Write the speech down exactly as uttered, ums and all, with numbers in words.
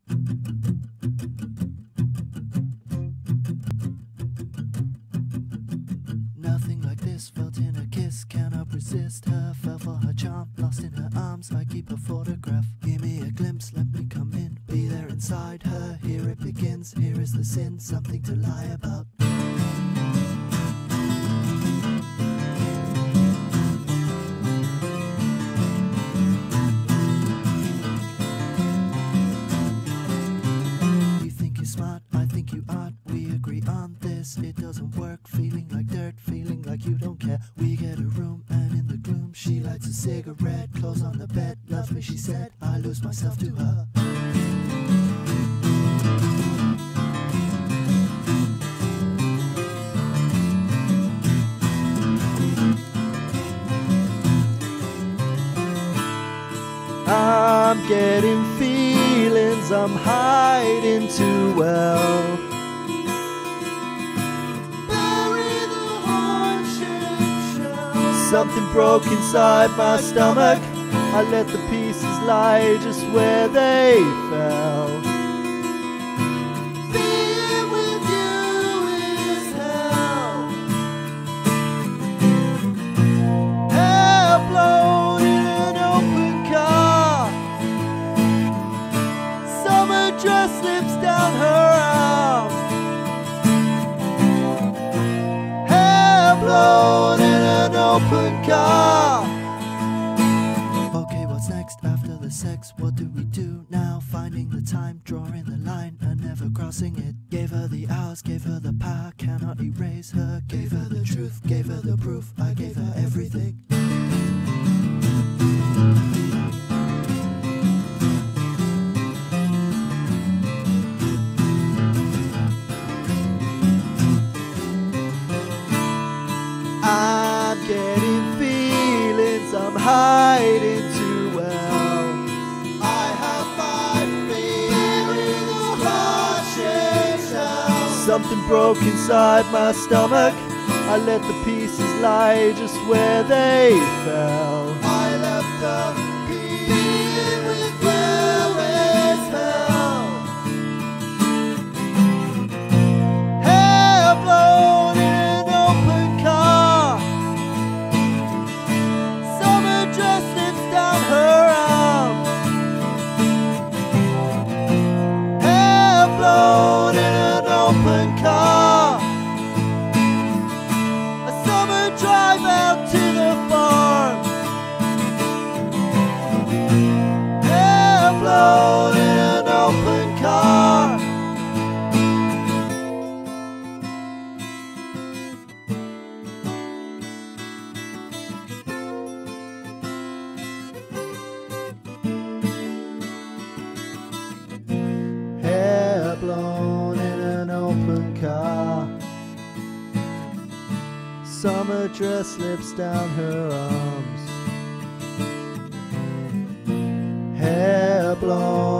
Nothing like this, felt in a kiss, cannot resist her, fell for her charm, lost in her arms, I keep a photograph. Give me a glimpse, let me come in, be there inside her, here it begins, here is the sin, something to lie about. You think you're smart, I think you aren't, we agree on this, it doesn't work, feeling like dirt, feeling like you don't care. We get a room and in the gloom she lights a cigarette, clothes on the bed, love me she said, I lose myself to her. I'm getting feelings I'm hiding too well. Something broke inside my stomach, I let the pieces lie just where they fell. Being with you is hell. Hair blown in an open car, summer dress slips down her arm. Hair blown in an open car. Okay, what's next after the sex? What do we do now? Finding the time, drawing the line and never crossing it. Gave her the hours, gave her the power, cannot erase her. Gave her the truth, gave her the proof, I gave her everything. I'm getting feelings I'm hiding too well. I have my feelings crushing down. Something broke inside my stomach, I let the pieces lie just where they fell. I left the pieces where they fell. Hair blown in an open car, summer dress slips down her arm. Hair blown in an open car, a summer drive out to the farm. Hair blown in an open car. Hair blown in an open car, summer dress slips down her arms. Hair blown